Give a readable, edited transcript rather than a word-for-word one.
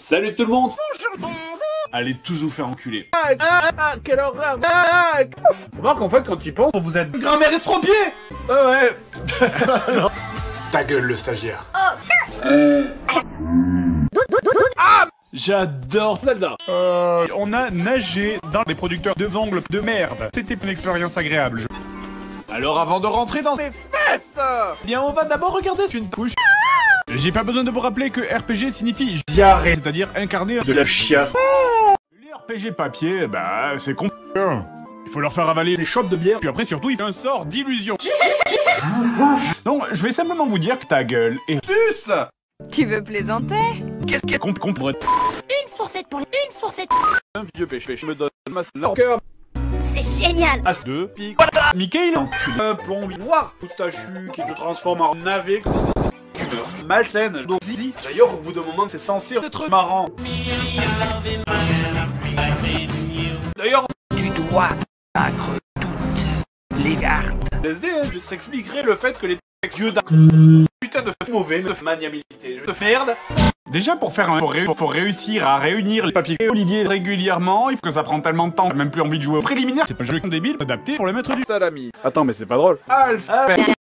Salut tout le monde. Allez tous vous faire enculer. Quelle horreur. Remarque en fait quand tu y penses, vous êtes grammaire estropié. Ah ouais. Ta gueule le stagiaire. J'adore Zelda. On a nagé dans des producteurs de vangles de merde. C'était une expérience agréable. Alors avant de rentrer dans ces fesses, bien on va d'abord regarder une couche. J'ai pas besoin de vous rappeler que RPG signifie diarrhée, c'est-à-dire incarner de la chiasse. Les RPG papier, bah c'est con. Il faut leur faire avaler des chopes de bière, puis après surtout il fait un sort d'illusion. Non, je vais simplement vous dire que ta gueule est Sus. Tu veux plaisanter? qu'est-ce qu'elle compte. Une fourchette pour les... Une fourchette. Un vieux péché, je me donne leur cœur. C'est génial. As 2 pique. Mickey il est enculé. Un plombi noir, moustachu, qui se transforme en navet. Humeur malsaine. Donc zizi. D'ailleurs au bout d'un moment c'est censé être marrant. D'ailleurs Tu dois vaincre toutes les gardes. LSD s'expliquerait le fait que les dieux d'un putain de mauvais de maniabilité. Je te merde. Déjà pour faire un faut réussir à réunir les papiers Olivier régulièrement, il faut que ça prend tellement de temps, j'ai même plus envie de jouer au préliminaire, c'est pas un jeu débile adapté pour le maître du Salami. Attends mais c'est pas drôle. Alpha.